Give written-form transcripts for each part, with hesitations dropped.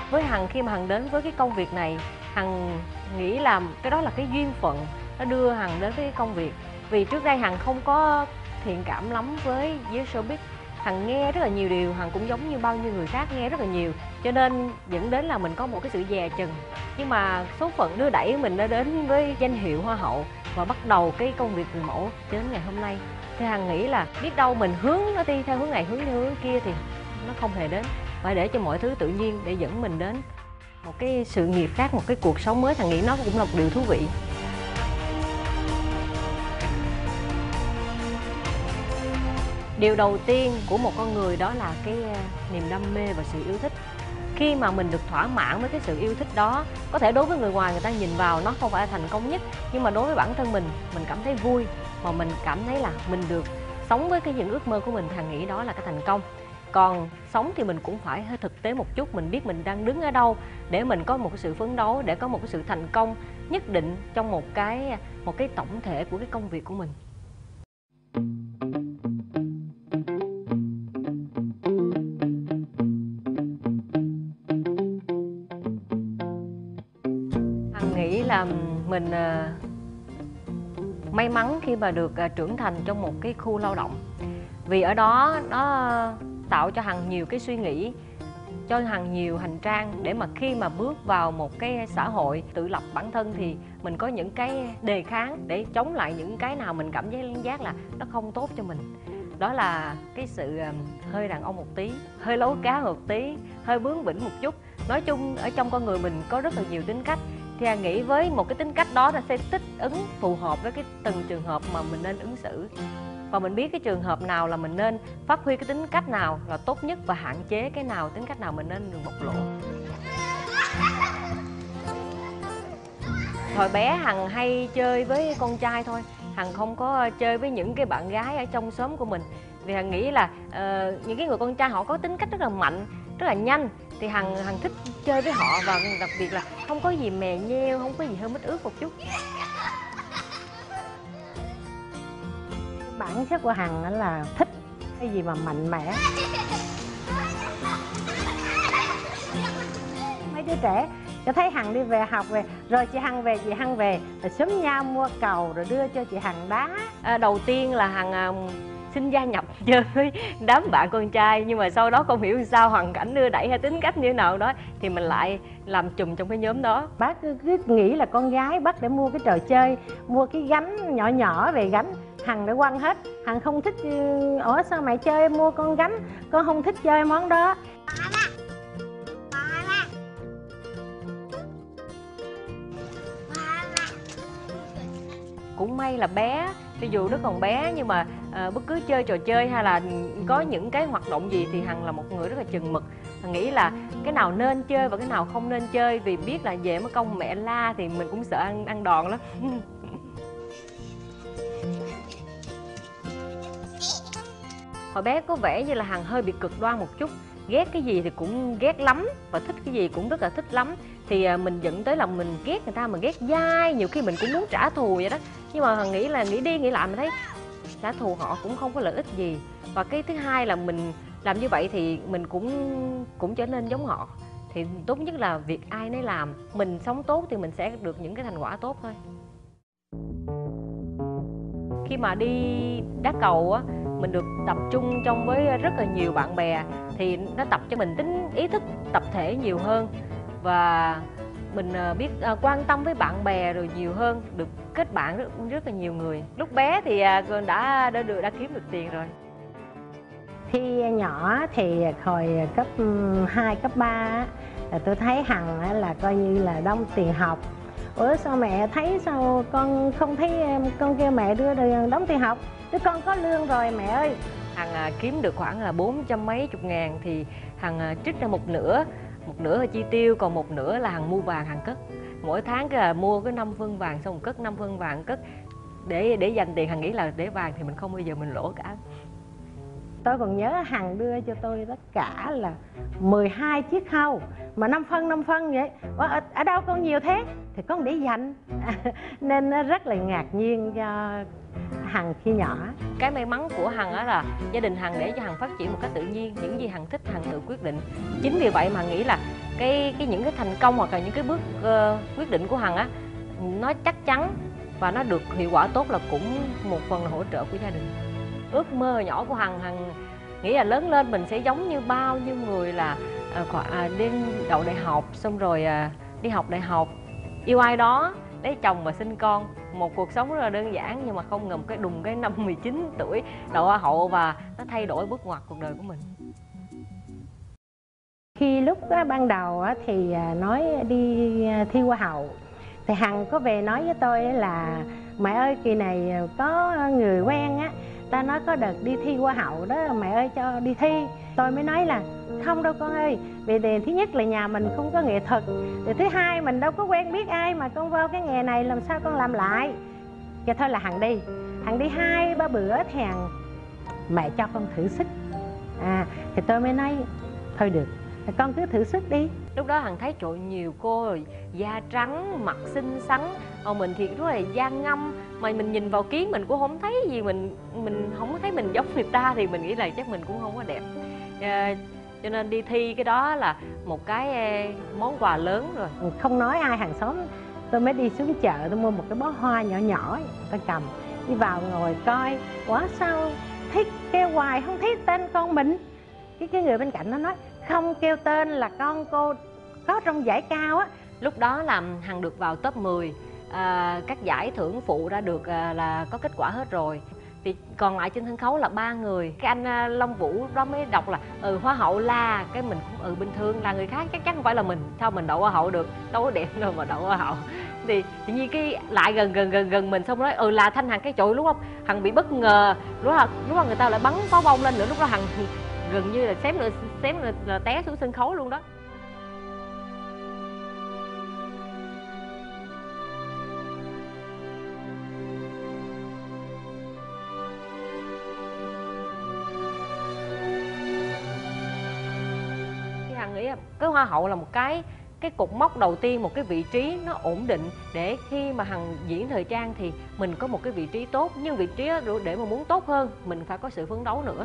với Hằng, khi mà Hằng đến với cái công việc này, Hằng nghĩ là cái đó là cái duyên phận nó đưa Hằng đến với cái công việc. Vì trước đây Hằng không có thiện cảm lắm với showbiz. Hằng nghe rất là nhiều điều, Hằng cũng giống như bao nhiêu người khác nghe rất là nhiều, cho nên dẫn đến là mình có một cái sự dè chừng. Nhưng mà số phận đưa đẩy mình đã đến với danh hiệu Hoa hậu và bắt đầu cái công việc người mẫu đến ngày hôm nay. Thì Hằng nghĩ là biết đâu mình hướng nó đi theo hướng này, hướng theo hướng kia thì nó không hề đến. Phải để cho mọi thứ tự nhiên để dẫn mình đến một cái sự nghiệp khác, một cái cuộc sống mới. Hằng nghĩ nó cũng là một điều thú vị. Điều đầu tiên của một con người đó là cái niềm đam mê và sự yêu thích. Khi mà mình được thỏa mãn với cái sự yêu thích đó, có thể đối với người ngoài người ta nhìn vào nó không phải là thành công nhất, nhưng mà đối với bản thân mình cảm thấy vui, mà mình cảm thấy là mình được sống với những ước mơ của mình. Hằng nghĩ đó là cái thành công. Còn sống thì mình cũng phải hơi thực tế một chút, mình biết mình đang đứng ở đâu để mình có một cái sự phấn đấu, để có một cái sự thành công nhất định trong một cái tổng thể của cái công việc của mình. Hằng nghĩ là mình may mắn khi mà được trưởng thành trong một cái khu lao động. Vì ở đó nó tạo cho Hằng nhiều cái suy nghĩ, cho Hằng nhiều hành trang để mà khi mà bước vào một cái xã hội tự lập bản thân thì mình có những cái đề kháng để chống lại những cái nào mình cảm giác là nó không tốt cho mình. Đó là cái sự hơi đàn ông một tí, hơi lấu cá một tí, hơi bướng bỉnh một chút. Nói chung ở trong con người mình có rất là nhiều tính cách. Thì Hằng nghĩ với một cái tính cách đó nó sẽ thích ứng phù hợp với cái từng trường hợp mà mình nên ứng xử. Và mình biết cái trường hợp nào là mình nên phát huy cái tính cách nào là tốt nhất, và hạn chế cái nào, tính cách nào mình nên đừng bộc lộ. Hồi bé Hằng hay chơi với con trai thôi, Hằng không có chơi với những cái bạn gái ở trong xóm của mình. Vì Hằng nghĩ là những cái người con trai họ có tính cách rất là mạnh, rất là nhanh, thì Hằng thích chơi với họ, và đặc biệt là không có gì mè nheo, không có gì hơi mít ướt một chút. Bản chất của Hằng là thích cái gì mà mạnh mẽ. Mấy đứa trẻ cho thấy Hằng đi về học về, rồi chị Hằng về, chị Hằng về, rồi xúm nhau mua cầu rồi đưa cho chị Hằng đá. Đầu tiên là Hằng xin gia nhập chơi với đám bạn con trai, nhưng mà sau đó không hiểu sao hoàn cảnh đưa đẩy hay tính cách như thế nào đó thì mình lại làm chùm trong cái nhóm đó. Bác cứ nghĩ là con gái bắt để mua cái trò chơi, mua cái gánh nhỏ nhỏ về gánh. Hằng đã quăng hết. Hằng không thích. Ủa sao mẹ chơi mua con gánh, con không thích chơi món đó. Cũng may là bé, cho dù nó còn bé nhưng mà bất cứ chơi trò chơi hay là có những cái hoạt động gì thì Hằng là một người rất là chừng mực. Hằng nghĩ là cái nào nên chơi và cái nào không nên chơi, vì biết là về mất công mẹ la thì mình cũng sợ ăn đòn lắm. Hồi bé có vẻ như là Hằng hơi bị cực đoan một chút, ghét cái gì thì cũng ghét lắm và thích cái gì cũng rất là thích lắm. Thì mình dẫn tới là mình ghét người ta mà ghét dai, nhiều khi mình cũng muốn trả thù vậy đó. Nhưng mà Hằng nghĩ là nghĩ đi nghĩ lại mình thấy trả thù họ cũng không có lợi ích gì. Và cái thứ hai là mình làm như vậy thì mình cũng trở nên giống họ. Thì tốt nhất là việc ai nấy làm, mình sống tốt thì mình sẽ được những cái thành quả tốt thôi. Khi mà đi đá cầu á, mình được tập trung trong với rất là nhiều bạn bè, thì nó tập cho mình tính ý thức tập thể nhiều hơn, và mình biết quan tâm với bạn bè rồi nhiều hơn, được kết bạn rất là nhiều người. Lúc bé thì đã kiếm được tiền rồi. Khi nhỏ thì hồi cấp 2, cấp 3 là tôi thấy Hằng là coi như là đóng tiền học. Ủa sao mẹ thấy sao con không thấy con kêu mẹ đưa đóng tiền học, đứa con có lương rồi mẹ ơi. Hằng kiếm được khoảng là 400 mấy chục ngàn thì Hằng trích ra một nửa là chi tiêu, còn một nửa là Hằng mua vàng Hằng cất. Mỗi tháng cái là mua cái 5 phân vàng xong cất 5 phân vàng cất để dành tiền. Hằng nghĩ là để vàng thì mình không bao giờ mình lỗ cả. Tôi còn nhớ Hằng đưa cho tôi tất cả là 12 chiếc khâu mà 5 phân vậy. Ở đâu con nhiều thế? Thì con để dành. Nên nó rất là ngạc nhiên cho Hằng khi nhỏ. Cái may mắn của Hằng đó là gia đình Hằng để cho Hằng phát triển một cách tự nhiên. Những gì Hằng thích Hằng tự quyết định. Chính vì vậy mà nghĩ là những cái thành công hoặc là những cái bước quyết định của Hằng á, nó chắc chắn và nó được hiệu quả tốt là cũng một phần là hỗ trợ của gia đình. Ước mơ nhỏ của Hằng nghĩ là lớn lên mình sẽ giống như bao nhiêu người là đi đậu đại học, xong rồi đi học đại học, yêu ai đó, lấy chồng và sinh con. Một cuộc sống rất là đơn giản, nhưng mà không ngờ một cái đùng cái năm 19 tuổi đậu Hoa hậu và nó thay đổi bước ngoặt cuộc đời của mình. Khi lúc ban đầu thì nói đi thi Hoa hậu thì Hằng có về nói với tôi là mẹ ơi, kỳ này có người quen á, ta nói có đợt đi thi Hoa hậu đó, mẹ ơi cho đi thi. Tôi mới nói là không đâu con ơi, vì thứ nhất là nhà mình không có nghệ thuật, rồi thứ hai mình đâu có quen biết ai mà con vào cái nghề này làm sao con làm lại. Cho thôi là Hằng đi 2-3 bữa thì Hằng mẹ cho con thử sức. Thì tôi mới nói thôi được, con cứ thử sức đi. Lúc đó Hằng thấy trời nhiều cô rồi da trắng, mặt xinh xắn, mình thì rất là da ngăm, mà mình nhìn vào kiến mình cũng không thấy gì, mình không thấy mình giống người ta, thì mình nghĩ là chắc mình cũng không có đẹp. Cho nên đi thi cái đó là một cái món quà lớn rồi. Không nói ai hàng xóm, tôi mới đi xuống chợ, tôi mua một cái bó hoa nhỏ nhỏ, tôi cầm đi vào ngồi coi. Ủa sao thích kêu hoài không thấy tên con mình. Cái người bên cạnh nó nói không kêu tên là con cô có trong giải cao á. Lúc đó là Hằng được vào top 10, các giải thưởng phụ đã được là có kết quả hết rồi. Thì còn lại trên sân khấu là 3 người. Cái anh Long Vũ đó mới đọc là Hoa hậu là, cái mình cũng bình thường, là người khác chắc chắn không phải là mình, sao mình đậu Hoa hậu được, đâu có đẹp đâu mà đậu Hoa hậu. Thì tự nhiên cái lại gần mình, xong nói là Thanh Hằng. Cái trời, lúc không Hằng bị bất ngờ, lúc đó người ta lại bắn pháo bông lên nữa, lúc đó Hằng gần như là xém là té xuống sân khấu luôn đó. Hằng nghĩ cái Hoa hậu là một cái cột mốc đầu tiên, một cái vị trí nó ổn định để khi mà Hằng diễn thời trang thì mình có một cái vị trí tốt. Nhưng vị trí đó, để mà muốn tốt hơn mình phải có sự phấn đấu nữa.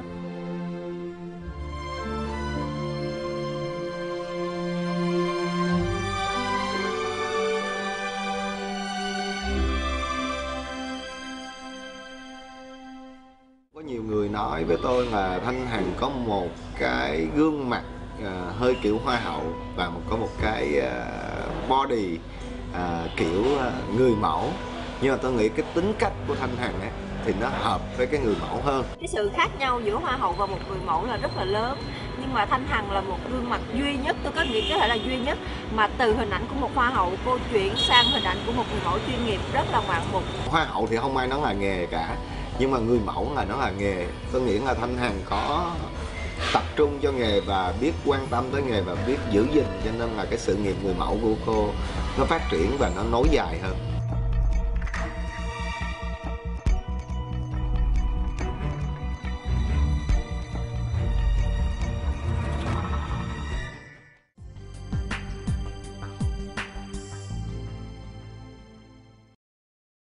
Có nhiều người nói với tôi là Thanh Hằng có một cái gương mặt hơi kiểu hoa hậu và có một cái body kiểu người mẫu, nhưng mà tôi nghĩ cái tính cách của Thanh Hằng ấy, thì nó hợp với cái người mẫu hơn. Cái sự khác nhau giữa hoa hậu và một người mẫu là rất là lớn, nhưng mà Thanh Hằng là một gương mặt duy nhất, tôi có nghĩ có thể là duy nhất mà từ hình ảnh của một hoa hậu cô chuyển sang hình ảnh của một người mẫu chuyên nghiệp rất là ngoạn mục. Hoa hậu thì không ai nói là nghề cả, nhưng mà người mẫu là nó là nghề. Tôi nghĩ là Thanh Hằng có tập trung cho nghề và biết quan tâm tới nghề và biết giữ gìn, cho nên là cái sự nghiệp người mẫu của cô nó phát triển và nó nối dài hơn.